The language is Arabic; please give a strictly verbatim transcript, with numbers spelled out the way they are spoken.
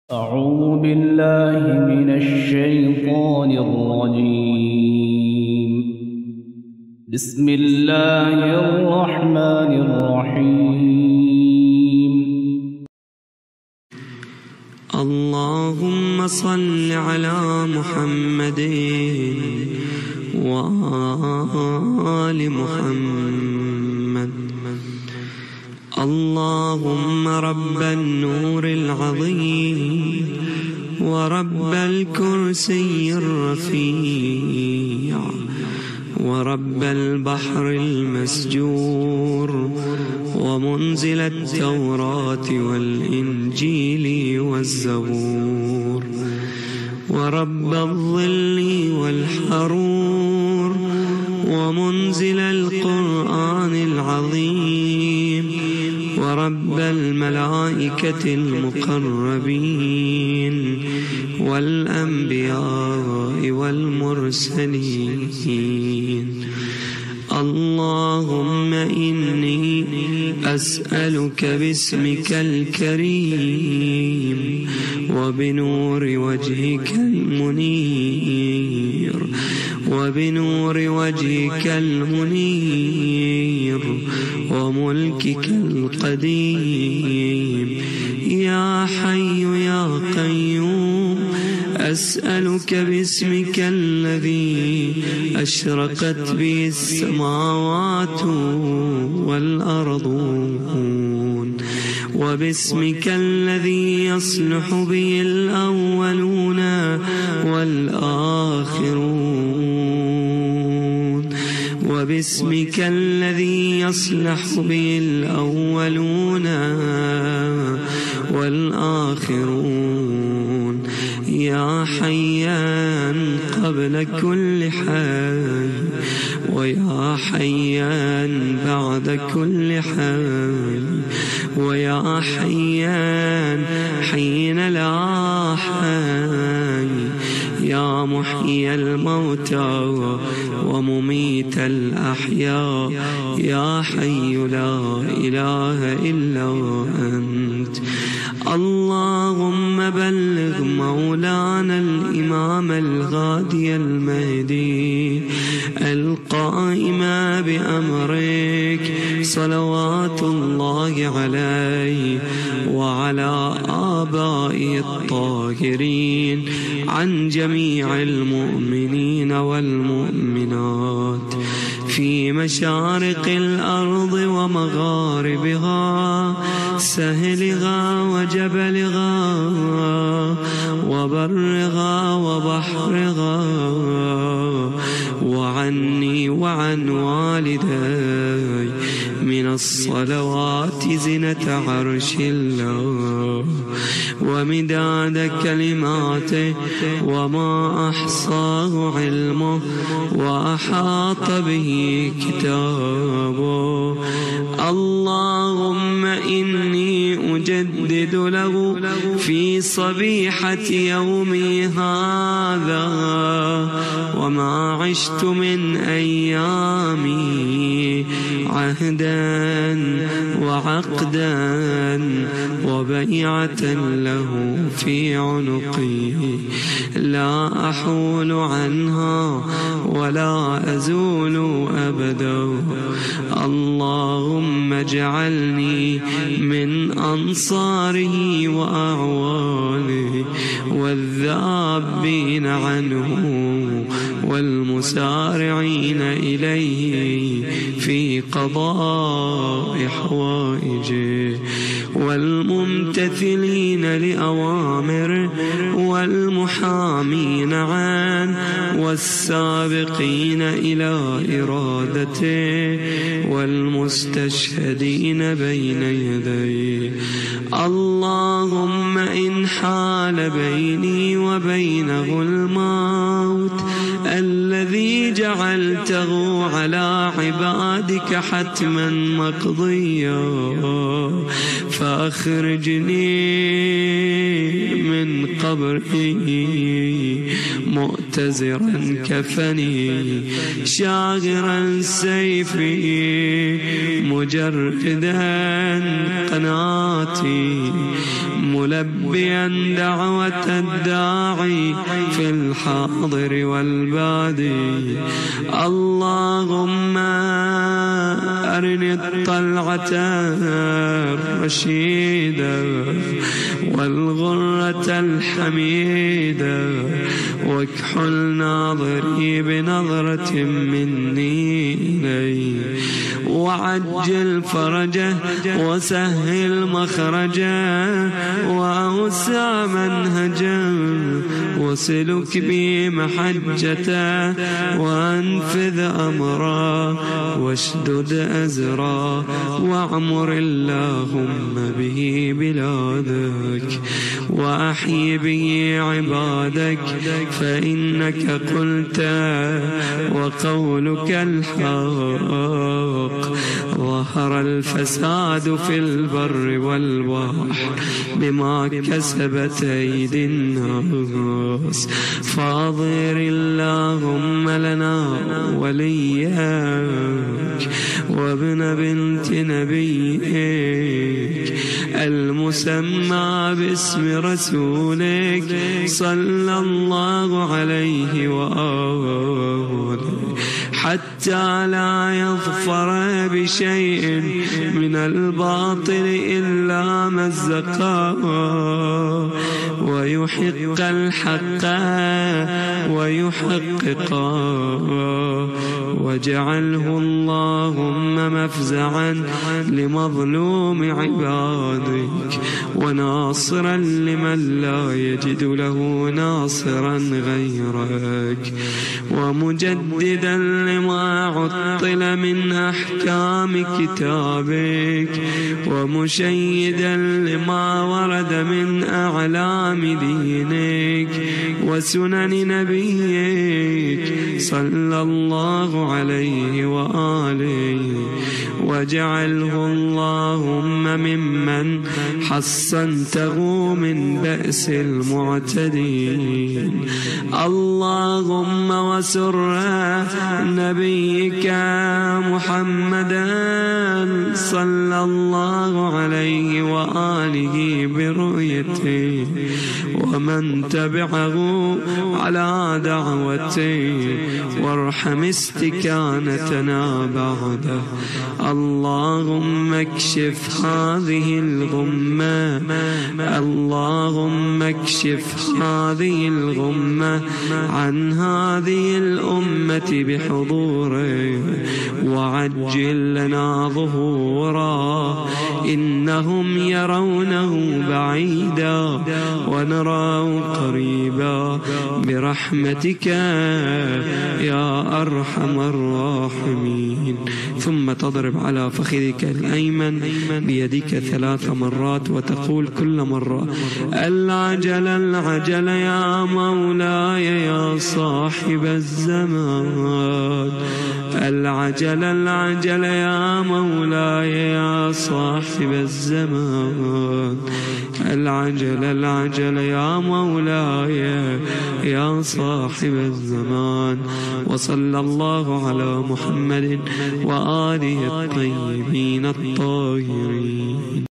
أعوذ بالله من الشيطان الرجيم. بسم الله الرحمن الرحيم. اللهم صل على محمد وآل محمد. اللهم رب النور العظيم ورب الكرسي الرفيع ورب البحر المسجور ومنزل التوراة والإنجيل والزبور ورب الظل والحرور ومنزل القرآن العظيم ورب الملائكة المقربين والأنبياء والمرسلين. اللهم إني أسألك باسمك الكريم وبنور وجهك المنير وبنور وجهك المنير وملكك القديم يا حي يا قيوم، أسألك باسمك الذي أشرقت به السماوات والأرضون وباسمك الذي يصلح به الأولون والآخرون وباسمك الذي يصلح به الأولون والآخرون يا حيان قبل كل حي ويا حيان بعد كل حي ويا حيان حين لا حي يا محيي الموتى ومميت الأحياء يا حي لا إله إلا أنت. اللهم بلغ مولانا الإمام الغادي المهدي القائم بأمرك صلوات الله عليه وعلى آبائه الطاهرين عن جميع المؤمنين والمؤمنات في مشارق الأرض ومغاربها، سهلها وجبلها وبرها وبحرها، وعني وعن والدي من الصلوات زنة عرش الله ومداد كلماته وما أحصاه علمه وأحاط به كتابه. اللهم إني أجدد له في صبيحة يومي هذا وما عشت من أيامي عهدا وعقدا وبيعة له في عنقي لا أحول عنها ولا أزول أبدا. اللهم اجعلني من أنصاره وأعوانه والذابين عنه والمسارعين إليه في قضاء حوائجه والممتثلين لأوامره والمحامين عنه والسابقين إلى إرادته والمستشهدين بين يديه. اللهم إن حال بيني وبينه الموت الذي جعلته على عبادك حتما مقضيا فأخرجني من قبري مؤتزرا كفني شاغرا سيفي مجردا قناتي ملبيا دعوة الداعي في الحاضر والبادي اللهم أرني الطلعة الرشيدة والغرة الحميدة واكحل ناظري بنظرة مني إليه وعجل فرجه وسهل مخرجه وأوسع منهجه وسلك بي محجته وأنفذ أمره واشدد أزره واعمر اللهم به بلادك وأحيي به عبادك فإنك قلت وقولك الحق ظهر الفساد في البر والبحر بما كسبت أيدي الناس فاظهر اللهم لنا وليك وابن بنت نبيك المسمى باسم رسولك صلى الله عليه وآله حتى لا يظفر بشيء من الباطل إلا مزقا ويحق الحق ويحققا واجعله اللهم مفزعا لمظلوم عبادك وناصرا لمن لا يجد له ناصرا غيرك ومجددا لما عطل من أحكام كتابك ومشيدا لما ورد من أعلام دينك وسنن نبيك صلى الله عليه وآله واجعله اللهم ممن حصنته من بأس المعتدين اللهم وسر نبيك محمدا صلى الله عليه وآله برؤيته ومن تبعه على دعوته وارحم استكانتنا بعده اللهم اكشف هذه الغمة اللهم اكشف هذه الغمة عن هذه الأمة بحضوره وعجل لنا ظهوره إنهم يرونه بعيدا ونراه قريبا برحمتك يا أرحم الراحمين ثم تضرب على فخذك الأيمن بيدك ثلاث مرات وتقول كل مرة العجل العجل يا مولاي يا صاحب الزمان العجل العجل يا مولاي يا صاحب الزمان العجل العجل يا مولاي يا صاحب الزمان وصلى الله على محمد وآله الطيبين الطاهرين.